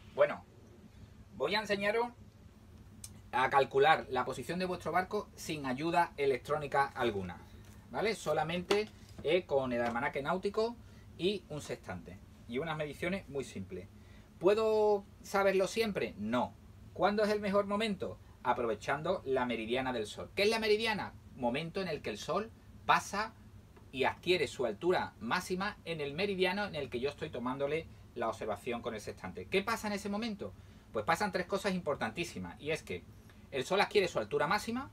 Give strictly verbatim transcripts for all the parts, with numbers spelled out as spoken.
Bueno, voy a enseñaros a calcular la posición de vuestro barco sin ayuda electrónica alguna, ¿vale? Solamente eh, con el almanaque náutico y un sextante y unas mediciones muy simples. ¿Puedo saberlo siempre? No. ¿Cuándo es el mejor momento? Aprovechando la meridiana del sol. ¿Qué es la meridiana? Momento en el que el sol pasa y adquiere su altura máxima en el meridiano en el que yo estoy tomándole la observación con el sextante. ¿Qué pasa en ese momento? Pues pasan tres cosas importantísimas, y es que el sol adquiere su altura máxima,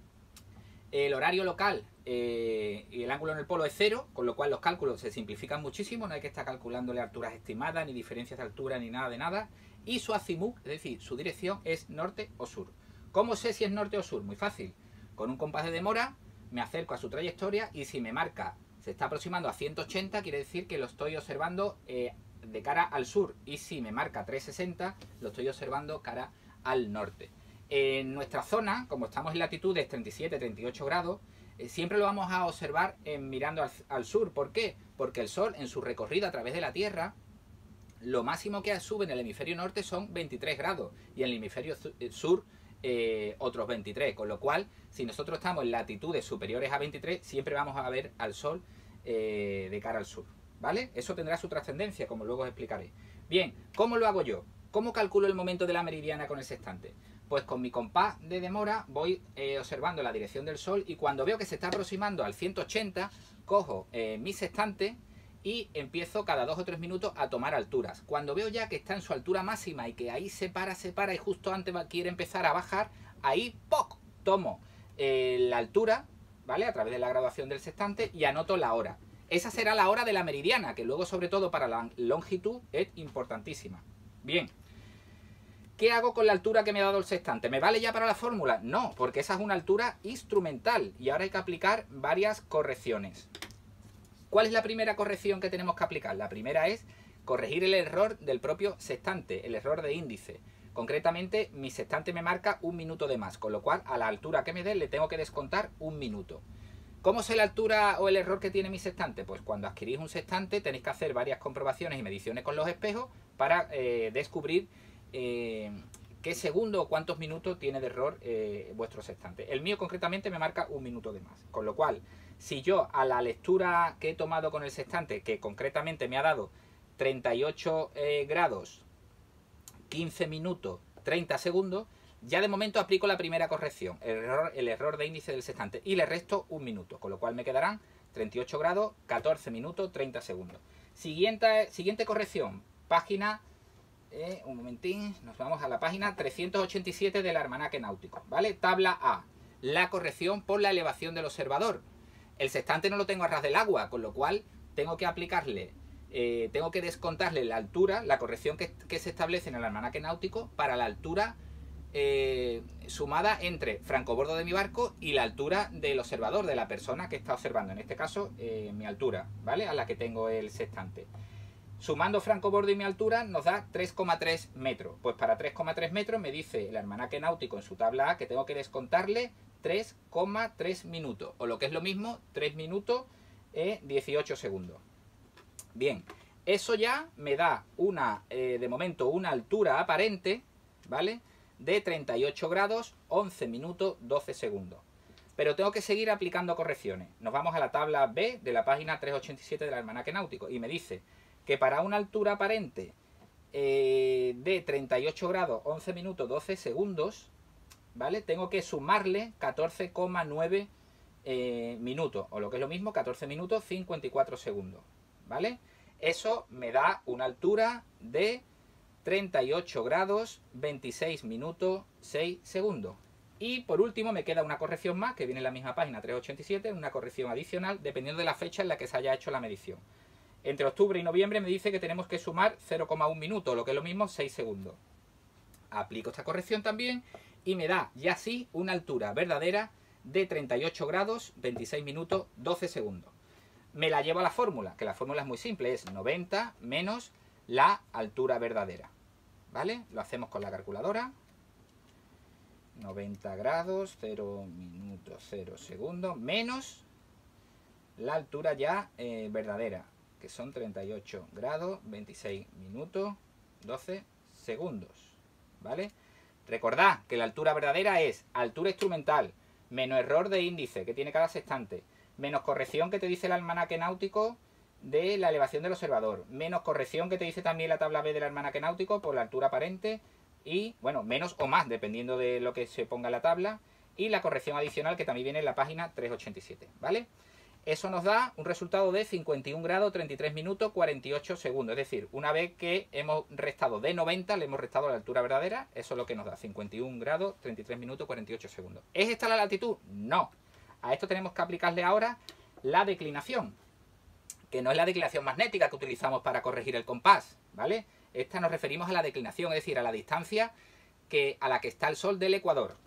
el horario local eh, y el ángulo en el polo es cero, con lo cual los cálculos se simplifican muchísimo, no hay que estar calculándole alturas estimadas, ni diferencias de altura, ni nada de nada, y su azimut, es decir, su dirección es norte o sur. ¿Cómo sé si es norte o sur? Muy fácil, con un compás de demora me acerco a su trayectoria y si me marca, se está aproximando a ciento ochenta, quiere decir que lo estoy observando eh, de cara al sur, y si me marca trescientos sesenta, lo estoy observando cara al norte. En nuestra zona, como estamos en latitudes treinta y siete, treinta y ocho grados, eh, siempre lo vamos a observar eh, mirando al, al sur. ¿Por qué? Porque el sol en su recorrido a través de la Tierra, lo máximo que sube en el hemisferio norte son veintitrés grados y en el hemisferio sur eh, otros veintitrés, con lo cual si nosotros estamos en latitudes superiores a veintitrés siempre vamos a ver al sol eh, de cara al sur, ¿vale? Eso tendrá su trascendencia, como luego os explicaré. Bien, ¿cómo lo hago yo? ¿Cómo calculo el momento de la meridiana con el sextante? Pues con mi compás de demora voy eh, observando la dirección del sol y cuando veo que se está aproximando al ciento ochenta, cojo eh, mi sextante y empiezo cada dos o tres minutos a tomar alturas. Cuando veo ya que está en su altura máxima y que ahí se para, se para y justo antes quiere empezar a bajar, ahí ¡poc! Tomo eh, la altura, ¿vale? A través de la graduación del sextante y anoto la hora. Esa será la hora de la meridiana, que luego sobre todo para la longitud es importantísima. Bien. ¿Qué hago con la altura que me ha dado el sextante? ¿Me vale ya para la fórmula? No, porque esa es una altura instrumental y ahora hay que aplicar varias correcciones. ¿Cuál es la primera corrección que tenemos que aplicar? La primera es corregir el error del propio sextante, el error de índice. Concretamente, mi sextante me marca un minuto de más, con lo cual a la altura que me dé le tengo que descontar un minuto. ¿Cómo sé la altura o el error que tiene mi sextante? Pues cuando adquirís un sextante tenéis que hacer varias comprobaciones y mediciones con los espejos para eh, descubrir eh, qué segundo o cuántos minutos tiene de error eh, vuestro sextante. El mío concretamente me marca un minuto de más, con lo cual si yo a la lectura que he tomado con el sextante, que concretamente me ha dado treinta y ocho eh, grados, quince minutos, treinta segundos, ya de momento aplico la primera corrección, el error, el error de índice del sextante, y le resto un minuto, con lo cual me quedarán treinta y ocho grados, catorce minutos, treinta segundos. Siguiente, siguiente corrección, página, eh, un momentín, nos vamos a la página trescientos ochenta y siete del almanaque náutico, ¿vale? Tabla A, la corrección por la elevación del observador. El sextante no lo tengo a ras del agua, con lo cual tengo que aplicarle, eh, tengo que descontarle la altura, la corrección que, que se establece en el almanaque náutico para la altura eh, sumada entre francobordo de mi barco y la altura del observador, de la persona que está observando, en este caso eh, mi altura, ¿vale? A la que tengo el sextante. Sumando francobordo y mi altura nos da tres coma tres metros. Pues para tres coma tres metros me dice el almanaque náutico en su tabla A que tengo que descontarle tres coma tres minutos, o lo que es lo mismo, tres minutos eh, dieciocho segundos. Bien, eso ya me da una, eh, de momento, una altura aparente, ¿vale? De treinta y ocho grados, once minutos, doce segundos. Pero tengo que seguir aplicando correcciones. Nos vamos a la tabla B de la página trescientos ochenta y siete del almanaque náutico y me dice que para una altura aparente eh, de treinta y ocho grados, once minutos, doce segundos, ¿vale? Tengo que sumarle catorce coma nueve eh, minutos, o lo que es lo mismo, catorce minutos, cincuenta y cuatro segundos, ¿vale? Eso me da una altura de treinta y ocho grados, veintiséis minutos, seis segundos. Y por último me queda una corrección más, que viene en la misma página trescientos ochenta y siete, una corrección adicional, dependiendo de la fecha en la que se haya hecho la medición. Entre octubre y noviembre me dice que tenemos que sumar cero coma uno minutos, lo que es lo mismo, seis segundos. Aplico esta corrección también y me da ya sí una altura verdadera de treinta y ocho grados, veintiséis minutos, doce segundos. Me la llevo a la fórmula, que la fórmula es muy simple, es noventa menos la altura verdadera, ¿vale? Lo hacemos con la calculadora. noventa grados, cero minutos, cero segundos, menos la altura ya eh, verdadera, que son treinta y ocho grados, veintiséis minutos, doce segundos, ¿vale? Recordad que la altura verdadera es altura instrumental menos error de índice que tiene cada sextante, menos corrección que te dice el almanaque náutico de la elevación del observador, menos corrección que te dice también la tabla B del almanaque náutico por la altura aparente y, bueno, menos o más dependiendo de lo que se ponga en la tabla, y la corrección adicional que también viene en la página trescientos ochenta y siete, ¿vale? Eso nos da un resultado de cincuenta y un grados, treinta y tres minutos, cuarenta y ocho segundos. Es decir, una vez que hemos restado de noventa, le hemos restado la altura verdadera. Eso es lo que nos da cincuenta y un grados, treinta y tres minutos, cuarenta y ocho segundos. ¿Es esta la latitud? No. A esto tenemos que aplicarle ahora la declinación, que no es la declinación magnética que utilizamos para corregir el compás, ¿vale? Esta nos referimos a la declinación, es decir, a la distancia que, a la que está el Sol del ecuador.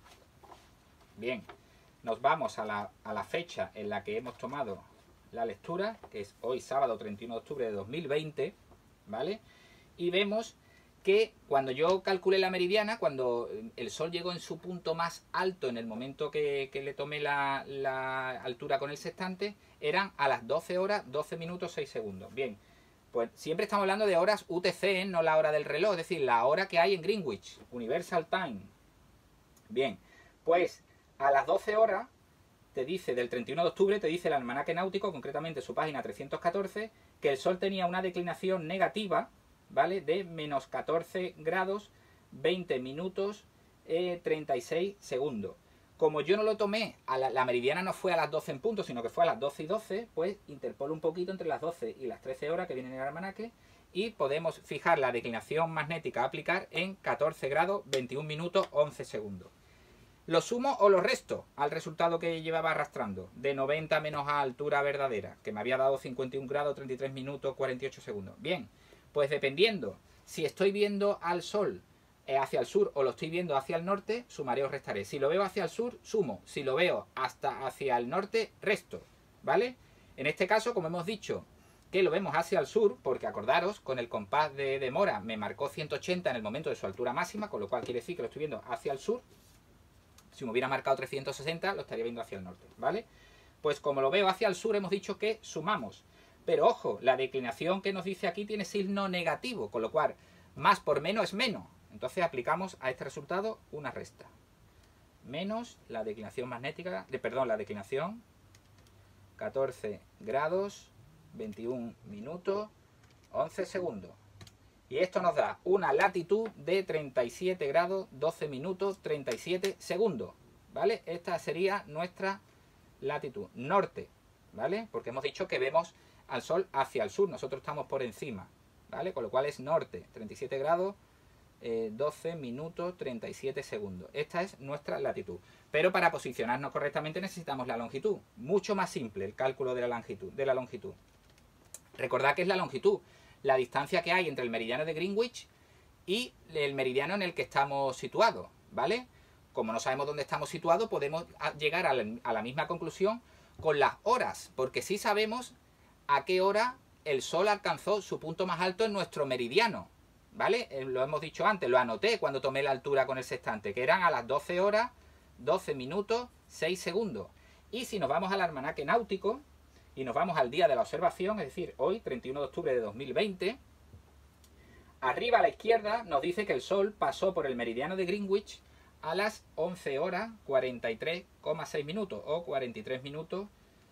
Bien. Nos vamos a la, a la fecha en la que hemos tomado la lectura, que es hoy sábado treinta y uno de octubre de dos mil veinte, ¿vale? Y vemos que cuando yo calculé la meridiana, cuando el Sol llegó en su punto más alto en el momento que, que le tomé la, la altura con el sextante, eran a las doce horas, doce minutos, seis segundos. Bien, pues siempre estamos hablando de horas U T C, ¿eh? No la hora del reloj, es decir, la hora que hay en Greenwich, Universal Time. Bien, pues a las doce horas, te dice, del treinta y uno de octubre, te dice el almanaque náutico, concretamente su página trescientos catorce, que el Sol tenía una declinación negativa, ¿vale? De menos catorce grados, veinte minutos, eh, treinta y seis segundos. Como yo no lo tomé, a la, la meridiana no fue a las doce en punto, sino que fue a las doce y doce, pues interpolo un poquito entre las doce y las trece horas que vienen en el almanaque, y podemos fijar la declinación magnética a aplicar en catorce grados, veintiún minutos, once segundos. ¿Lo sumo o lo resto al resultado que llevaba arrastrando? De noventa menos a altura verdadera, que me había dado cincuenta y un grados, treinta y tres minutos, cuarenta y ocho segundos. Bien, pues dependiendo si estoy viendo al Sol hacia el sur o lo estoy viendo hacia el norte, sumaré o restaré. Si lo veo hacia el sur, sumo. Si lo veo hasta hacia el norte, resto. ¿Vale? En este caso, como hemos dicho, que lo vemos hacia el sur, porque acordaros, con el compás de demora me marcó ciento ochenta en el momento de su altura máxima, con lo cual quiere decir que lo estoy viendo hacia el sur. Si me hubiera marcado trescientos sesenta, lo estaría viendo hacia el norte, ¿vale? Pues como lo veo hacia el sur, hemos dicho que sumamos. Pero ojo, la declinación que nos dice aquí tiene signo negativo, con lo cual más por menos es menos. Entonces aplicamos a este resultado una resta. Menos la declinación magnética, de, perdón, la declinación, catorce grados, veintiún minutos, once segundos. Y esto nos da una latitud de treinta y siete grados, doce minutos, treinta y siete segundos, ¿vale? Esta sería nuestra latitud norte, ¿vale? Porque hemos dicho que vemos al Sol hacia el sur, nosotros estamos por encima, ¿vale? Con lo cual es norte, treinta y siete grados, eh, doce minutos, treinta y siete segundos. Esta es nuestra latitud. Pero para posicionarnos correctamente necesitamos la longitud. Mucho más simple el cálculo de la longitud. De la longitud. Recordad que es la longitud, la distancia que hay entre el meridiano de Greenwich y el meridiano en el que estamos situados, ¿vale? Como no sabemos dónde estamos situados, podemos llegar a la, a la misma conclusión con las horas, porque sí sabemos a qué hora el Sol alcanzó su punto más alto en nuestro meridiano, ¿vale? Eh, lo hemos dicho antes, lo anoté cuando tomé la altura con el sextante, que eran a las doce horas, doce minutos, seis segundos. Y si nos vamos al almanaque náutico, y nos vamos al día de la observación, es decir, hoy, treinta y uno de octubre de dos mil veinte, arriba a la izquierda nos dice que el Sol pasó por el meridiano de Greenwich a las once horas cuarenta y tres coma seis minutos, o cuarenta y tres minutos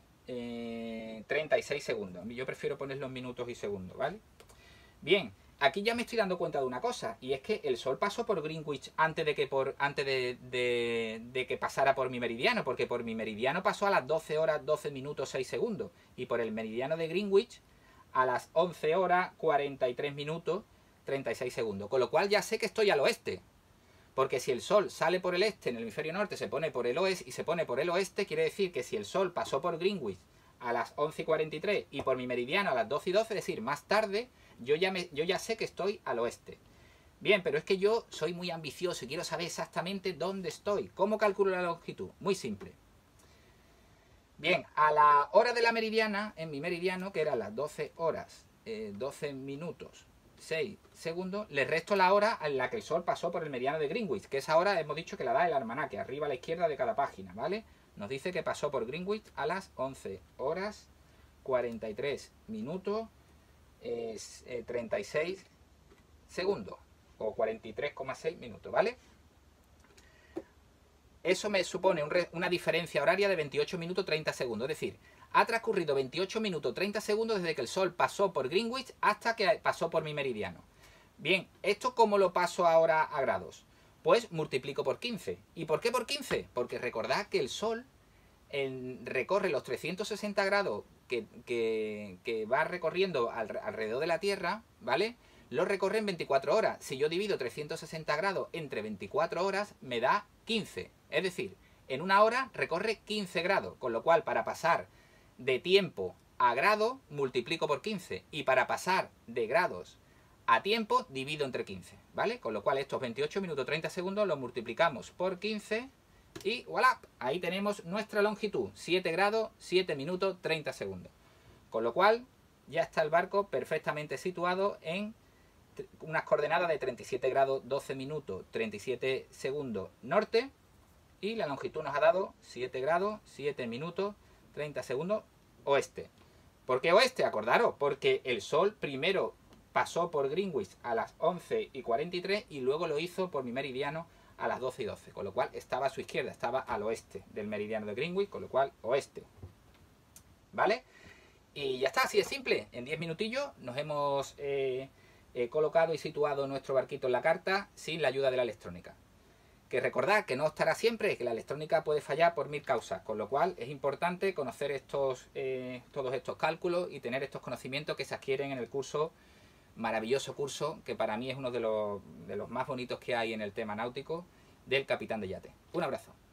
eh, treinta y seis segundos. Yo prefiero poner los minutos y segundos, ¿vale? Bien, aquí ya me estoy dando cuenta de una cosa, y es que el Sol pasó por Greenwich antes de que por antes de, de, de que pasara por mi meridiano, porque por mi meridiano pasó a las doce horas doce minutos seis segundos, y por el meridiano de Greenwich a las once horas cuarenta y tres minutos treinta y seis segundos, con lo cual ya sé que estoy al oeste, porque si el Sol sale por el este en el hemisferio norte, se pone por el oeste y se pone por el oeste, quiere decir que si el Sol pasó por Greenwich a las once y cuarenta y tres y por mi meridiano a las doce y doce, es decir, más tarde, yo ya, me, yo ya sé que estoy al oeste. Bien, pero es que yo soy muy ambicioso y quiero saber exactamente dónde estoy. ¿Cómo calculo la longitud? Muy simple. Bien, a la hora de la meridiana, en mi meridiano, que era las doce horas, eh, doce minutos, seis segundos, le resto la hora en la que el Sol pasó por el meridiano de Greenwich, que esa hora hemos dicho que la da el almanaque, arriba a la izquierda de cada página, ¿vale? Nos dice que pasó por Greenwich a las once horas, cuarenta y tres minutos, eh, treinta y seis segundos, o cuarenta y tres coma seis minutos, ¿vale? Eso me supone un re, una diferencia horaria de veintiocho minutos treinta segundos. Es decir, ha transcurrido veintiocho minutos treinta segundos desde que el Sol pasó por Greenwich hasta que pasó por mi meridiano. Bien, ¿esto cómo lo paso ahora a grados? Pues multiplico por quince. ¿Y por qué por quince? Porque recordad que el Sol en, recorre los trescientos sesenta grados que, que, que va recorriendo al, alrededor de la Tierra, ¿vale? Lo recorre en veinticuatro horas. Si yo divido trescientos sesenta grados entre veinticuatro horas, me da quince. Es decir, en una hora recorre quince grados. Con lo cual, para pasar de tiempo a grado, multiplico por quince. Y para pasar de grados a tiempo, divido entre quince. ¿Vale? Con lo cual, estos veintiocho minutos treinta segundos los multiplicamos por quince. Y voilà, ahí tenemos nuestra longitud. siete grados, siete minutos, treinta segundos. Con lo cual, ya está el barco perfectamente situado en unas coordenadas de treinta y siete grados, doce minutos, treinta y siete segundos norte. Y la longitud nos ha dado siete grados, siete minutos, treinta segundos oeste. ¿Por qué oeste? Acordaros, porque el Sol primero pasó por Greenwich a las once y cuarenta y tres y luego lo hizo por mi meridiano a las doce y doce. Con lo cual estaba a su izquierda, estaba al oeste del meridiano de Greenwich, con lo cual oeste. ¿Vale? Y ya está, así de simple. En diez minutillos nos hemos eh, eh, colocado y situado nuestro barquito en la carta sin la ayuda de la electrónica. Que recordad que no estará siempre, que la electrónica puede fallar por mil causas, con lo cual es importante conocer estos, eh, todos estos cálculos y tener estos conocimientos que se adquieren en el curso, maravilloso curso, que para mí es uno de los, de los más bonitos que hay en el tema náutico, del Capitán de Yate. Un abrazo.